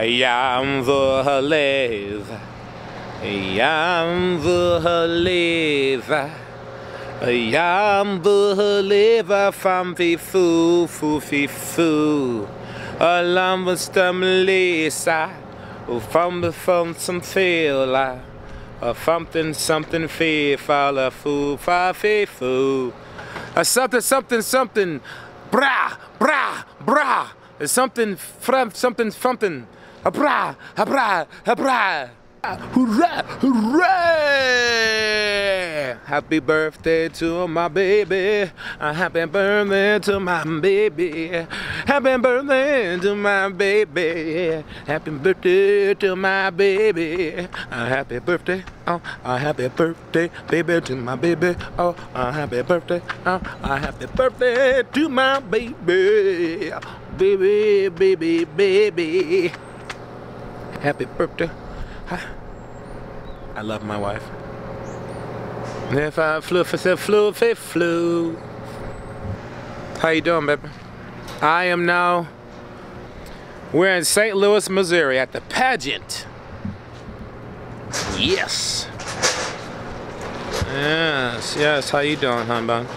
I'm the live. I'm the live. I'm the live from the foo foo. Alarm was Lisa. From some feel. Something fee fall foo fa fee foo. Something. Brah. Something from something. Hurrah! Hooray! Happy birthday to my baby. Happy birthday to my baby. Happy birthday to my baby. Happy birthday to my baby. Happy birthday. Oh, happy birthday, baby, to my baby. Oh, happy birthday. Oh, happy birthday to my baby. Baby. Happy birthday. I love my wife. If I flew. How you doing, baby? I am now, we're in St. Louis, Missouri at the pageant. Yes. How you doing, hon bun?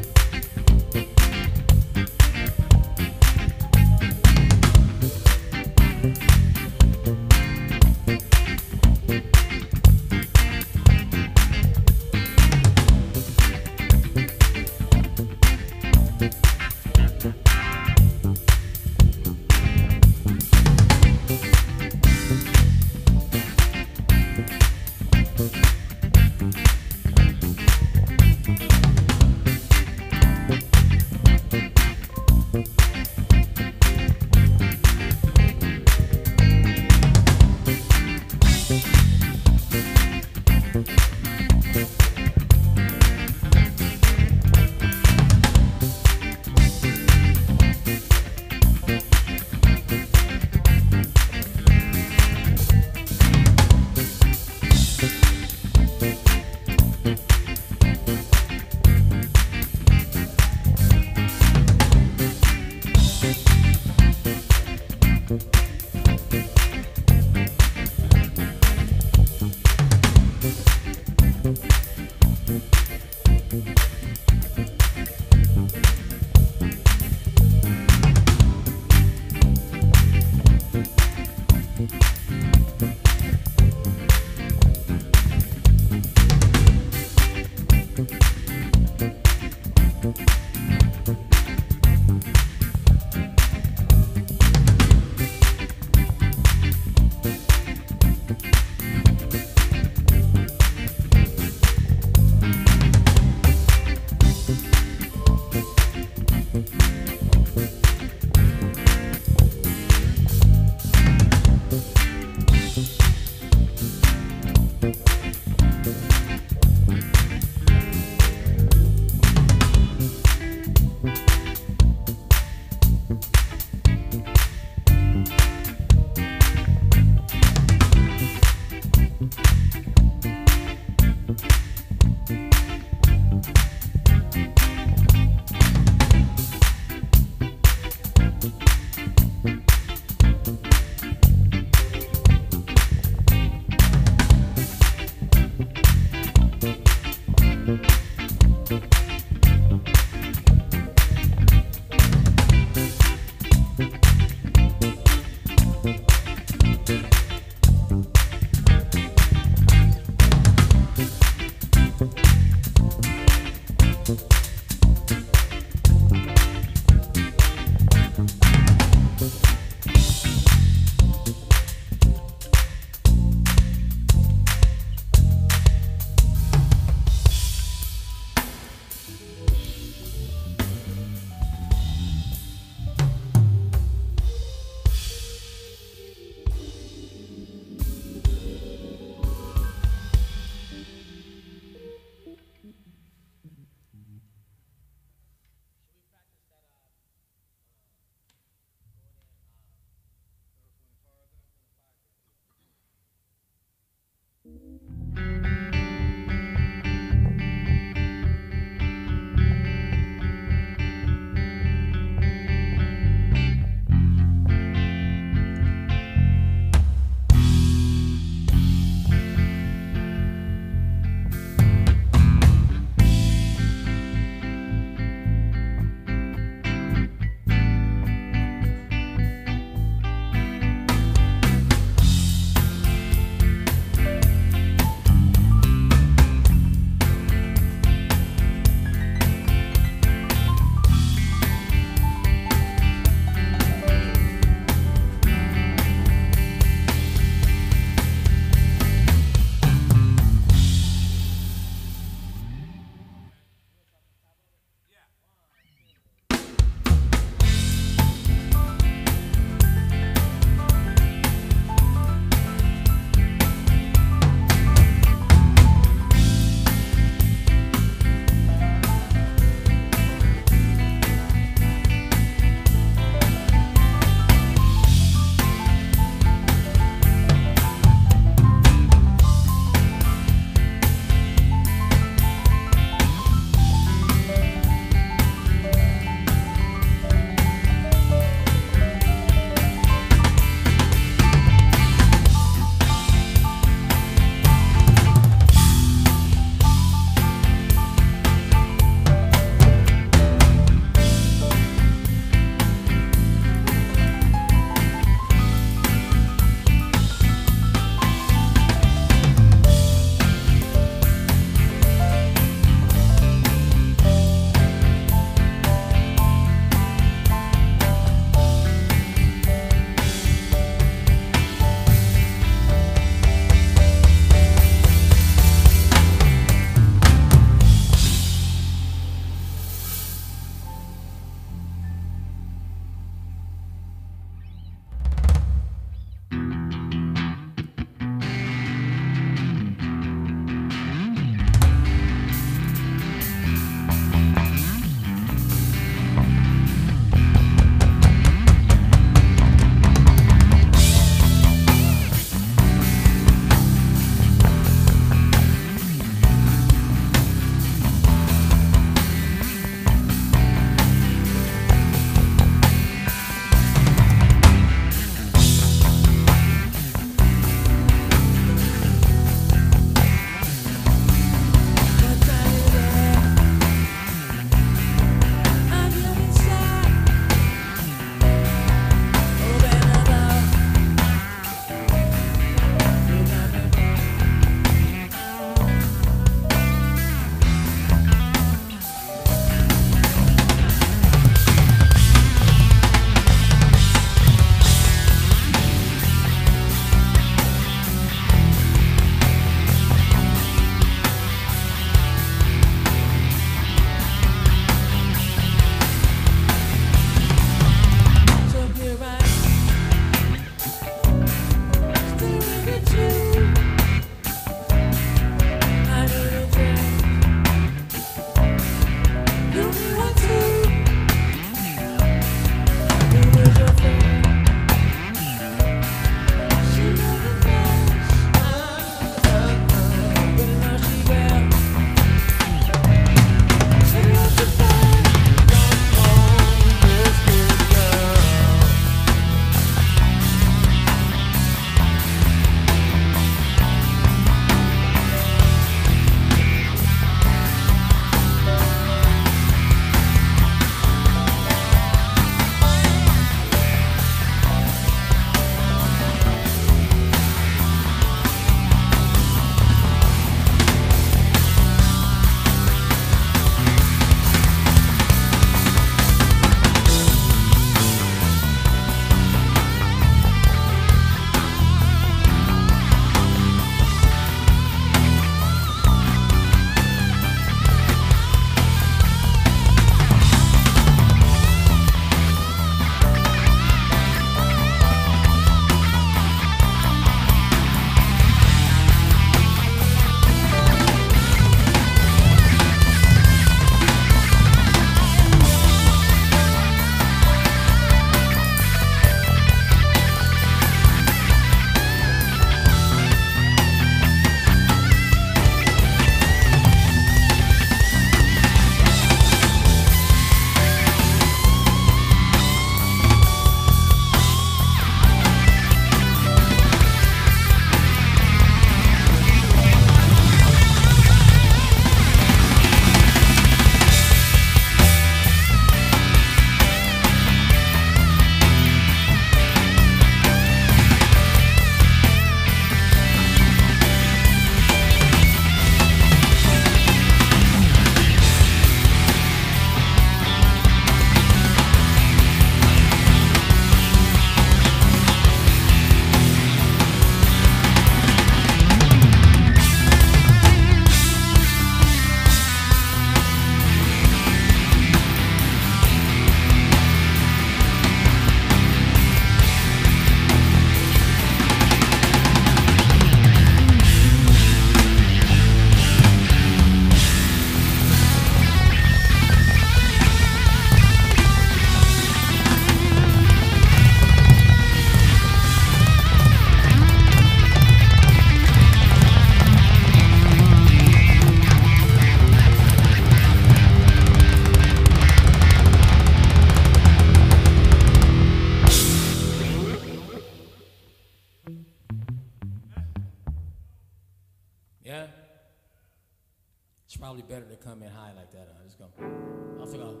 Yeah? It's probably better to come in high like that. Let's go. I'll figure out.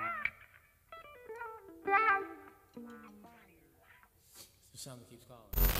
The sound that keeps calling.